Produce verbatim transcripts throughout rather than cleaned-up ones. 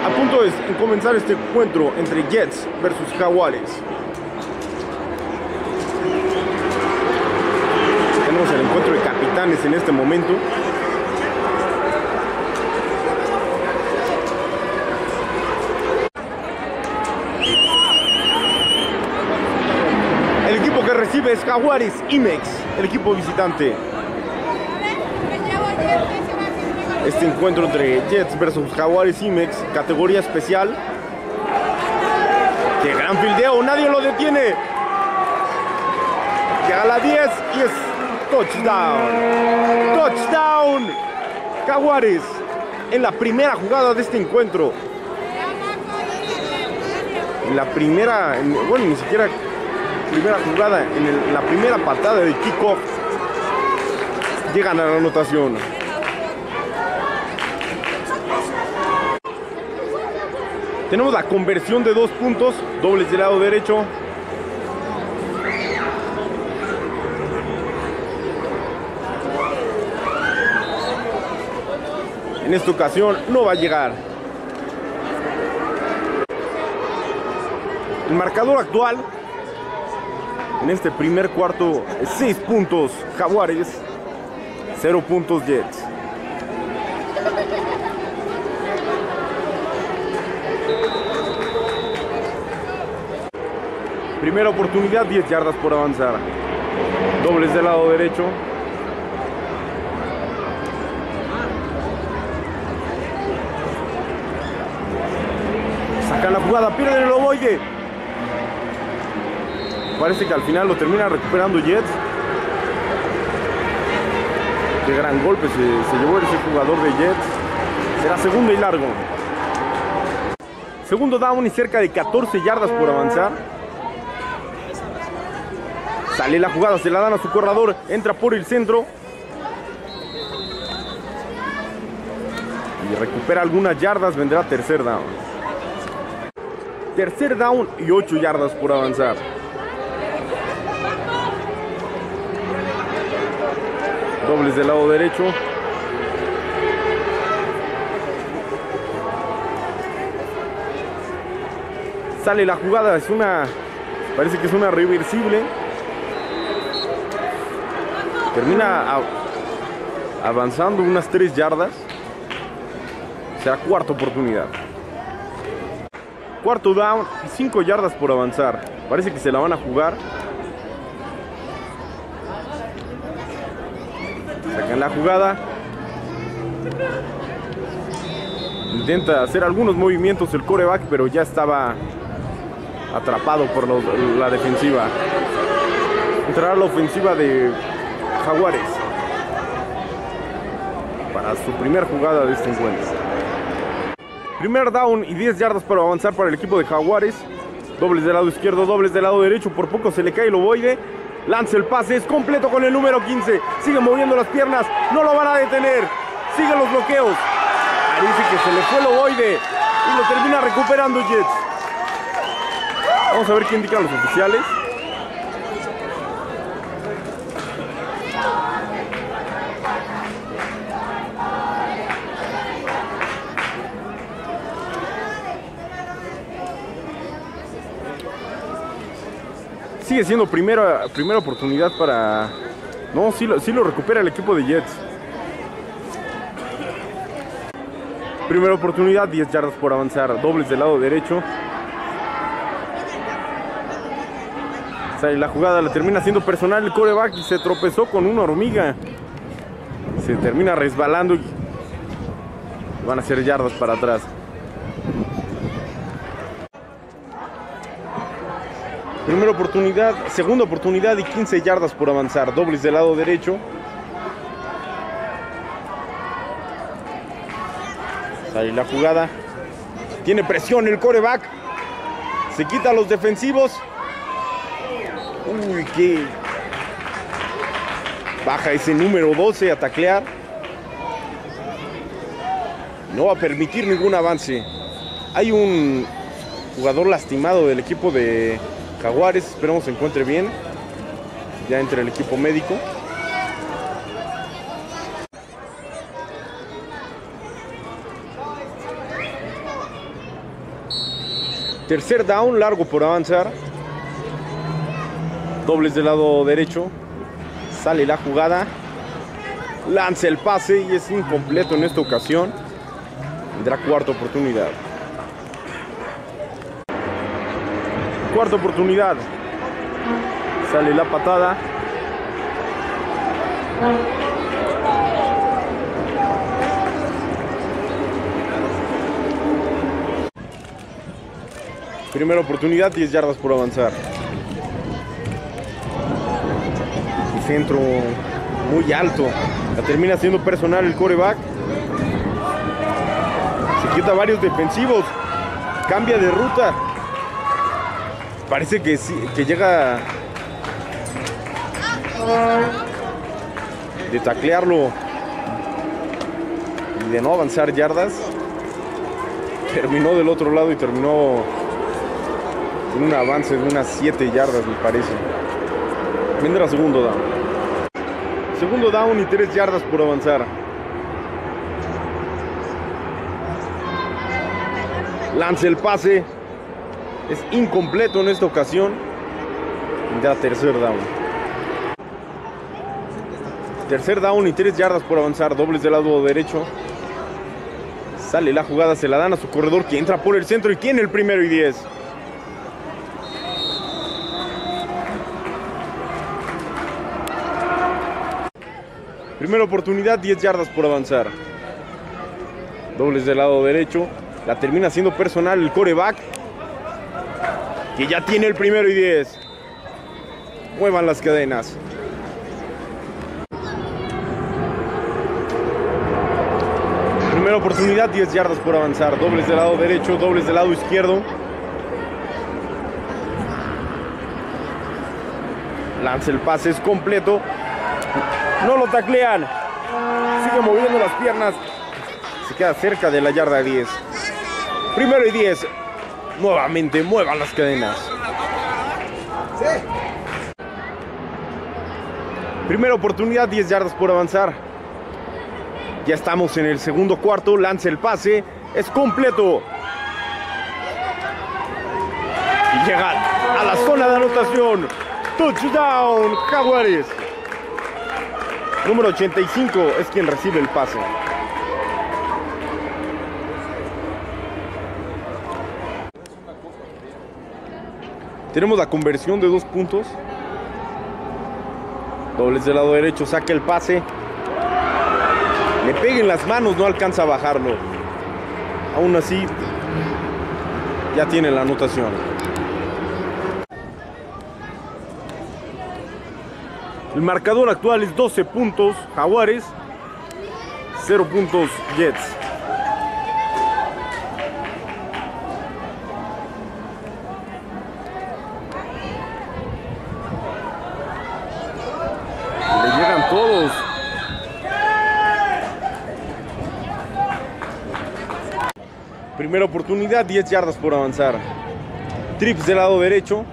A punto de comenzar este encuentro entre Jets versus Jaguares. Tenemos el encuentro de capitanes en este momento. El equipo que recibe es Jaguares Imex, el equipo visitante. Este encuentro entre Jets versus Jaguares Imex, categoría especial. ¡Qué gran fildeo! ¡Nadie lo detiene! Llega a la diez y es touchdown. ¡Touchdown! Jaguares en la primera jugada de este encuentro. En la primera, bueno, ni siquiera primera jugada, en, el, en la primera patada de kickoff llegan a la anotación. Tenemos la conversión de dos puntos, dobles del lado derecho. En esta ocasión no va a llegar. El marcador actual en este primer cuarto es seis puntos Jaguares, cero puntos Jets. Primera oportunidad, diez yardas por avanzar. Dobles del lado derecho. Sacan la jugada, pierden el ovoide. Parece que al final lo termina recuperando Jets. Qué gran golpe se, se llevó ese jugador de Jets. Será segundo y largo. Segundo down y cerca de catorce yardas por avanzar. Sale la jugada, se la dan a su corredor, entra por el centro y recupera algunas yardas, vendrá tercer down. Tercer down y ocho yardas por avanzar. Dobles del lado derecho. Sale la jugada, es una, parece que es una reversible. Termina avanzando unas tres yardas. Será cuarta oportunidad. Cuarto down y cinco yardas por avanzar. Parece que se la van a jugar. Sacan la jugada. Intenta hacer algunos movimientos el quarterback, pero ya estaba atrapado por los, la defensiva. Entrará la ofensiva de Jaguares para su primera jugada de este encuentro. Primer down y diez yardas para avanzar para el equipo de Jaguares. Dobles del lado izquierdo, dobles del lado derecho. Por poco se le cae el ovoide. Lanza el pase, es completo con el número quince. Sigue moviendo las piernas, no lo van a detener. Siguen los bloqueos. Parece que se le fue el ovoide y lo termina recuperando Jets. Vamos a ver qué indican los oficiales. Sigue siendo primera, primera oportunidad para... No, sí lo, sí lo recupera el equipo de Jets. Primera oportunidad, diez yardas por avanzar. Dobles del lado derecho. Sale la jugada, la termina haciendo personal el quarterback y se tropezó con una hormiga. Se termina resbalando y van a hacer yardas para atrás. Primera oportunidad, segunda oportunidad y quince yardas por avanzar. Dobles del lado derecho. Sale la jugada. Tiene presión el quarterback. Se quita a los defensivos. Uy, qué. Baja ese número doce a taclear. No va a permitir ningún avance. Hay un jugador lastimado del equipo de Jaguares, esperemos se encuentre bien. Ya entra el equipo médico. Tercer down, largo por avanzar. Dobles del lado derecho. Sale la jugada. Lanza el pase y es incompleto en esta ocasión. Tendrá cuarta oportunidad. Cuarta oportunidad. Sale la patada. Primera oportunidad, diez yardas por avanzar. El centro muy alto. La termina siendo personal el quarterback. Se quita varios defensivos. Cambia de ruta. Parece que, sí, que llega de taclearlo y de no avanzar yardas. Terminó del otro lado y terminó en un avance de unas siete yardas, me parece. Vendrá segundo down. Segundo down y tres yardas por avanzar. Lanza el pase. Es incompleto en esta ocasión. Vendrá tercer down. Tercer down y tres yardas por avanzar. Dobles del lado derecho. Sale la jugada, se la dan a su corredor que entra por el centro y tiene el primero y diez. Primera oportunidad, diez yardas por avanzar. Dobles del lado derecho. La termina siendo personal el quarterback, que ya tiene el primero y diez. Muevan las cadenas. Primera oportunidad, diez yardas por avanzar. Dobles del lado derecho, dobles del lado izquierdo. Lanza el pase, es completo. No lo taclean. Sigue moviendo las piernas. Se queda cerca de la yarda diez. Primero y diez. Nuevamente muevan las cadenas. Primera oportunidad, diez yardas por avanzar. Ya estamos en el segundo cuarto. Lanza el pase. Es completo. Y llega a la zona de anotación. Touchdown, Jaguares. Número ochenta y cinco es quien recibe el pase. Tenemos la conversión de dos puntos. Dobles del lado derecho, saca el pase. Le pega en las manos, no alcanza a bajarlo. Aún así, ya tiene la anotación. El marcador actual es doce puntos Jaguares, cero puntos Jets. Le llegan todos. Primera oportunidad, diez yardas por avanzar. Trips del lado derecho.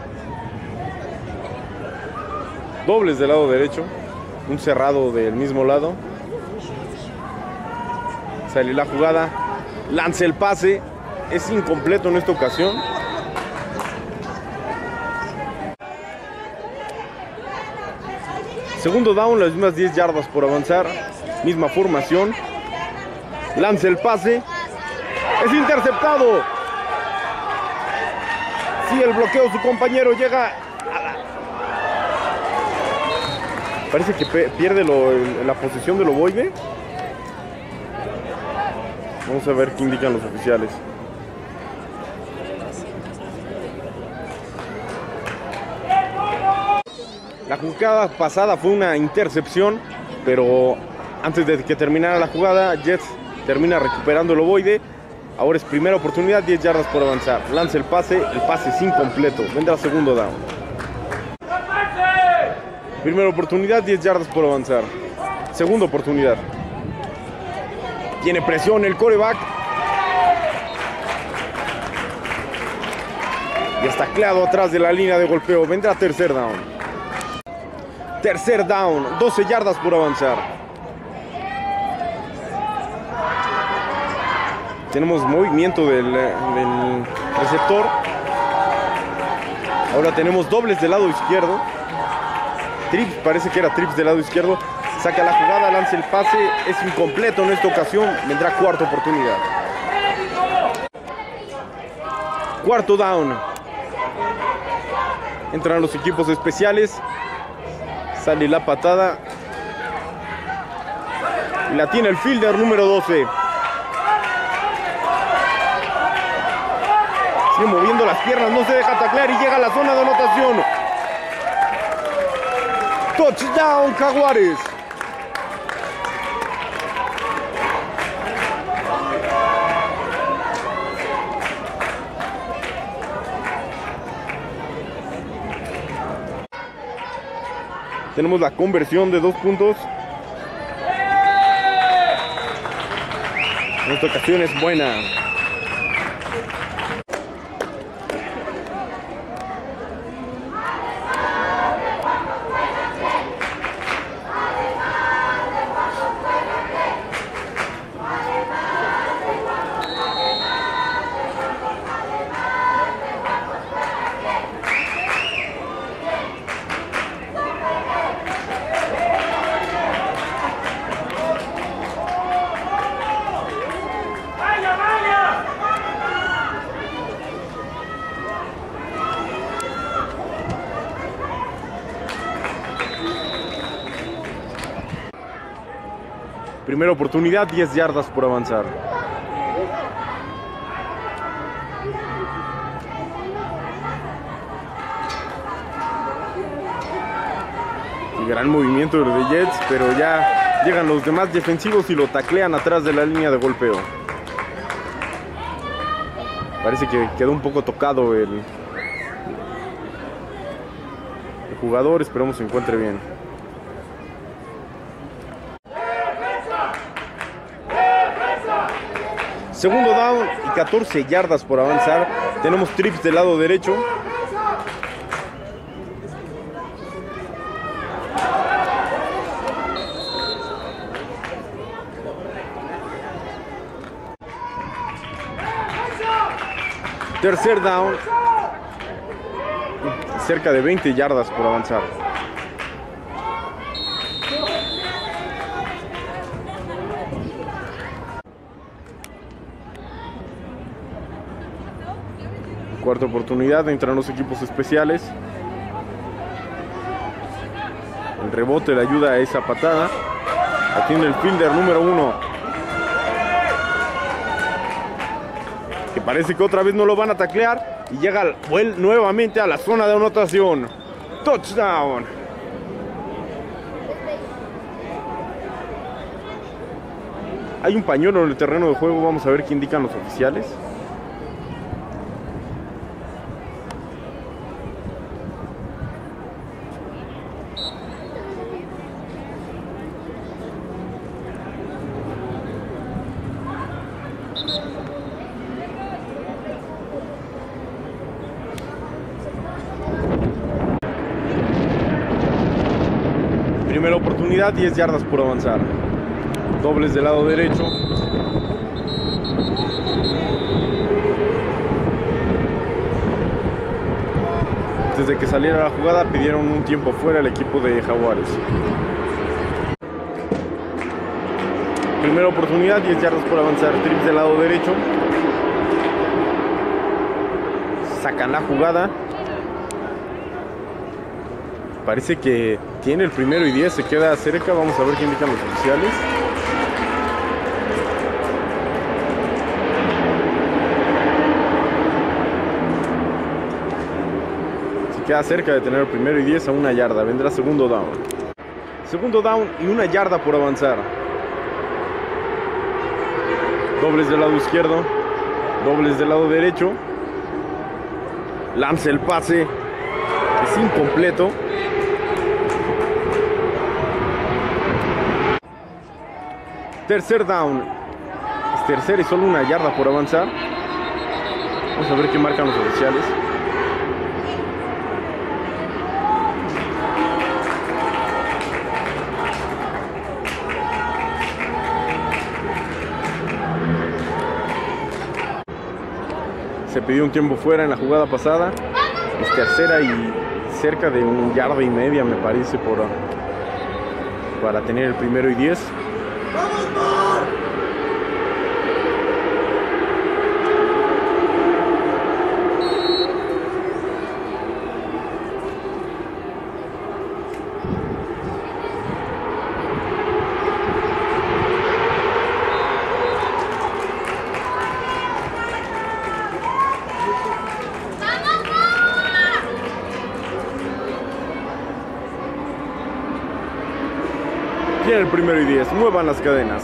Dobles del lado derecho. Un cerrado del mismo lado. Sale la jugada. Lanza el pase. Es incompleto en esta ocasión. Segundo down, las mismas diez yardas por avanzar. Misma formación. Lanza el pase. Es interceptado. Sí, el bloqueo, su compañero llega a la... Parece que pierde lo, la posición del ovoide. Vamos a ver qué indican los oficiales. La jugada pasada fue una intercepción, pero antes de que terminara la jugada, Jets termina recuperando el ovoide. Ahora es primera oportunidad, diez yardas por avanzar. Lanza el pase, el pase es incompleto. Vendrá segundo down. Primera oportunidad, diez yardas por avanzar. Segunda oportunidad. Tiene presión el quarterback. Y está tacleado atrás de la línea de golpeo. Vendrá tercer down. Tercer down, doce yardas por avanzar. Tenemos movimiento del, del receptor. Ahora tenemos dobles del lado izquierdo. Trips, parece que era trips del lado izquierdo. Saca la jugada, lanza el pase. Es incompleto en esta ocasión. Vendrá cuarta oportunidad. Cuarto down. Entran los equipos especiales. Sale la patada. Y la tiene el fielder número doce. Sigue moviendo las piernas, no se deja taclear y llega a la zona de anotación. Touchdown, Jaguares. Tenemos la conversión de dos puntos. En esta ocasión es buena. Primera oportunidad, diez yardas por avanzar. Y gran movimiento de Jets, pero ya llegan los demás defensivos y lo taclean atrás de la línea de golpeo. Parece que quedó un poco tocado el, el jugador, esperemos se encuentre bien. Segundo down y catorce yardas por avanzar. Tenemos trips del lado derecho. Tercer down. Cerca de veinte yardas por avanzar. Cuarta oportunidad, entran los equipos especiales. El rebote le ayuda a esa patada. Atiende el fielder número uno. Que parece que otra vez no lo van a taclear. Y llega nuevamente a la zona de anotación. Touchdown. Hay un pañuelo en el terreno de juego. Vamos a ver qué indican los oficiales. Primera oportunidad, diez yardas por avanzar. Dobles del lado derecho. Desde que saliera la jugada pidieron un tiempo fuera el equipo de Jaguares. Primera oportunidad, diez yardas por avanzar. Trips del lado derecho. Sacan la jugada. Parece que tiene el primero y diez, se queda cerca. Vamos a ver qué indican los oficiales. Se queda cerca de tener el primero y diez a una yarda. Vendrá segundo down. Segundo down y una yarda por avanzar. Dobles del lado izquierdo. Dobles del lado derecho. Lanza el pase. Es incompleto. Tercer down. Es tercer y solo una yarda por avanzar. Vamos a ver qué marcan los oficiales. Se pidió un tiempo fuera en la jugada pasada. Es tercera y cerca de un yarda y media, me parece, por, para tener el primero y diez. Tiene el primero y diez, muevan las cadenas.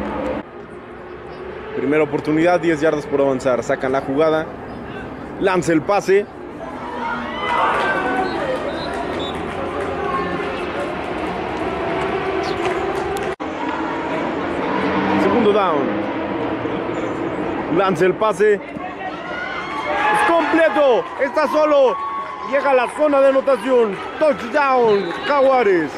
Primera oportunidad, diez yardas por avanzar. Sacan la jugada, lanza el pase. Segundo down. Lanza el pase. Es completo, está solo. Llega a la zona de anotación. Touchdown, Jaguares.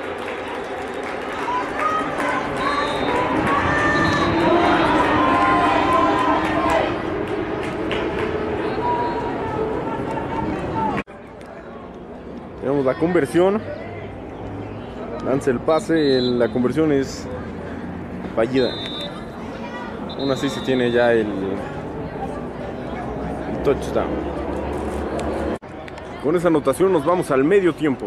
Tenemos la conversión. Lanza el pase. La conversión es fallida. Aún así se tiene ya el, el touchdown. Con esa anotación nos vamos al medio tiempo.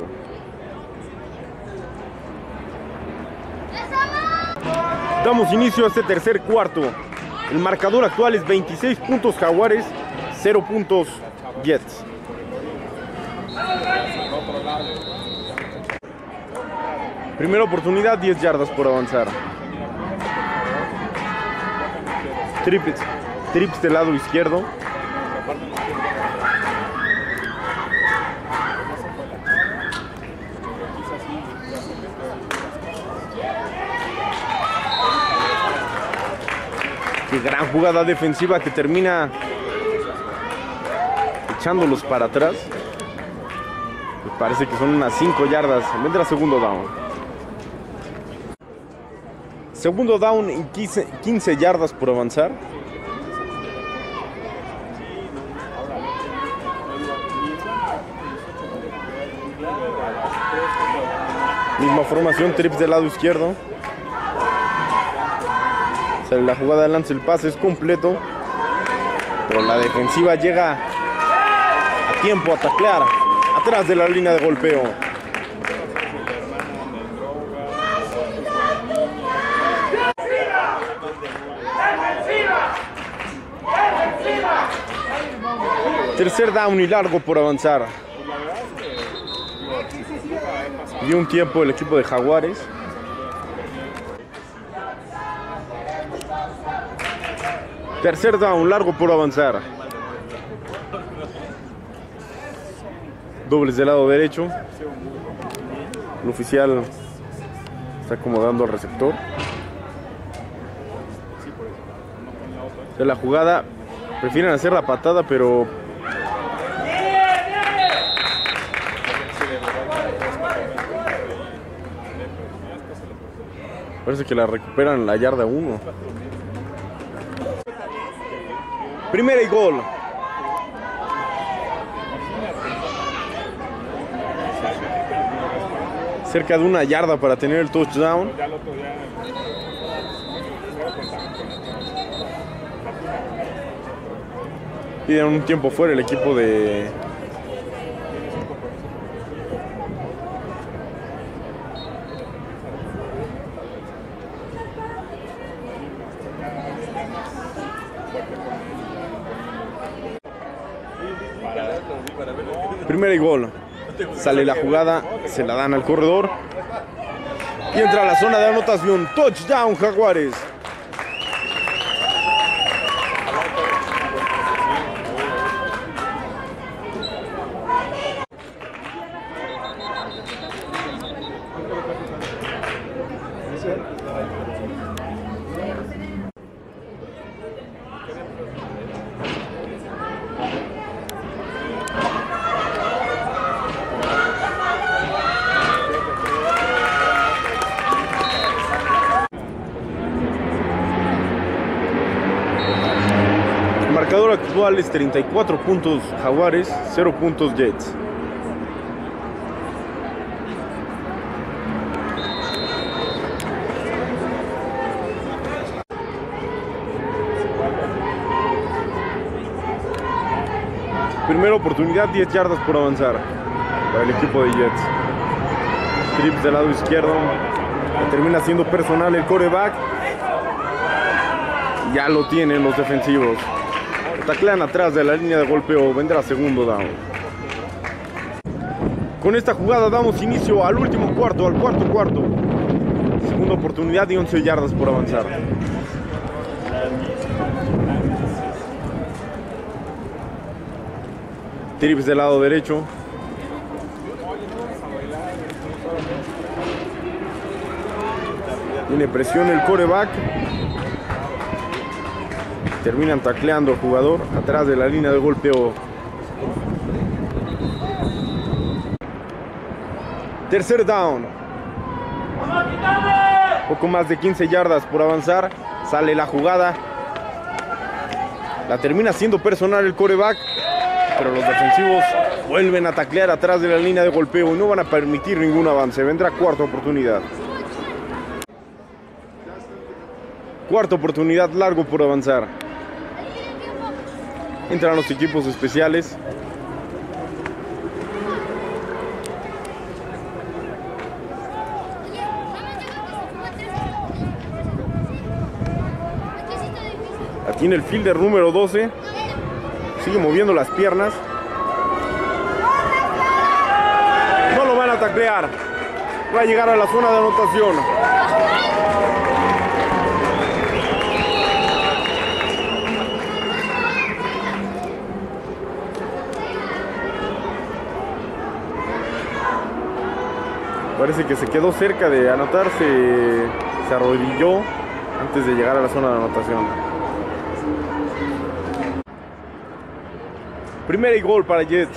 Damos inicio a este tercer cuarto. El marcador actual es veintiséis puntos Jaguares, cero puntos Jets. Primera oportunidad, diez yardas por avanzar. Trips, trips del lado izquierdo. Qué gran jugada defensiva que termina echándolos para atrás. Me parece que son unas cinco yardas. Vendrá segundo down. Segundo down y quince, quince yardas por avanzar. Misma formación, trips del lado izquierdo. Sale la jugada, lanza el pase, es completo. Pero la defensiva llega a tiempo a taclear atrás de la línea de golpeo. Tercer down y largo por avanzar. Dio un tiempo el equipo de Jaguares. Tercer down, largo por avanzar. Dobles del lado derecho. El oficial está acomodando al receptor. De la jugada, prefieren hacer la patada, pero parece que la recuperan en la yarda uno. Primera y gol. Cerca de una yarda para tener el touchdown. Piden un tiempo fuera el equipo de primera y gol. Sale la jugada, se la dan al corredor y entra a la zona de anotación. Touchdown Jaguares. marcador actual es treinta y cuatro puntos Jaguares, cero puntos Jets. Primera oportunidad, diez yardas por avanzar para el equipo de Jets. Trips del lado izquierdo. Termina siendo personal el quarterback. Ya lo tienen los defensivos. Taclean atrás de la línea de golpeo. Vendrá segundo down. Con esta jugada damos inicio al último cuarto, al cuarto cuarto. Segunda oportunidad y once yardas por avanzar. Trips del lado derecho. Tiene presión el quarterback. Terminan tacleando al jugador atrás de la línea de golpeo. Tercer down. Poco más de quince yardas por avanzar. Sale la jugada. La termina siendo personal el quarterback. Pero los defensivos vuelven a taclear atrás de la línea de golpeo y no van a permitir ningún avance. Vendrá cuarta oportunidad. Cuarta oportunidad, largo por avanzar. Entran los equipos especiales. Aquí tiene el fielder número doce. Sigue moviendo las piernas. No lo van a taclear. Va a llegar a la zona de anotación. Parece que se quedó cerca de anotarse. Se arrodilló antes de llegar a la zona de anotación. Primera y gol para Jets.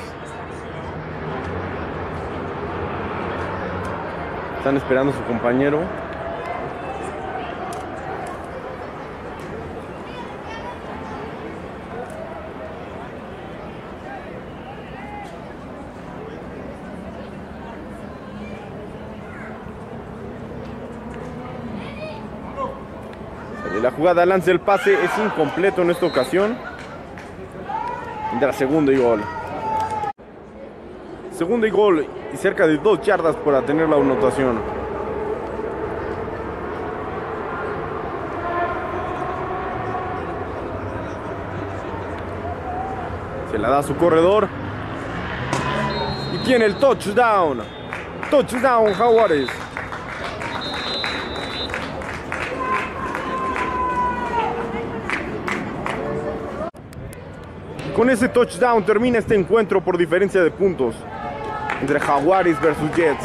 Están esperando a su compañero. La jugada, lanza el pase, es incompleto en esta ocasión. Tendrá segundo y gol. Segundo y gol y cerca de dos yardas para tener la anotación. Se la da a su corredor. Y tiene el touchdown. Touchdown, Jaguares. Con ese touchdown termina este encuentro por diferencia de puntos entre Jaguares versus Jets.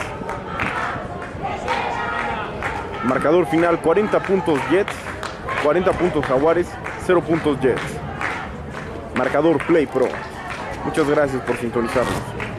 Marcador final cuarenta puntos Jets, cuarenta puntos Jaguares, cero puntos Jets. Marcador Play Pro. Muchas gracias por sintonizarnos.